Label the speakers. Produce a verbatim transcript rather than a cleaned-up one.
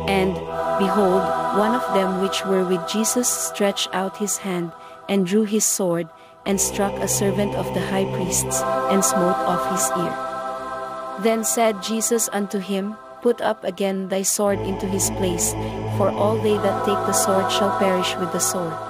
Speaker 1: And, behold, one of them which were with Jesus stretched out his hand, and drew his sword, and struck a servant of the high priest's, and smote off his ear. Then said Jesus unto him, Put up again thy sword into his place, for all they that take the sword shall perish with the sword.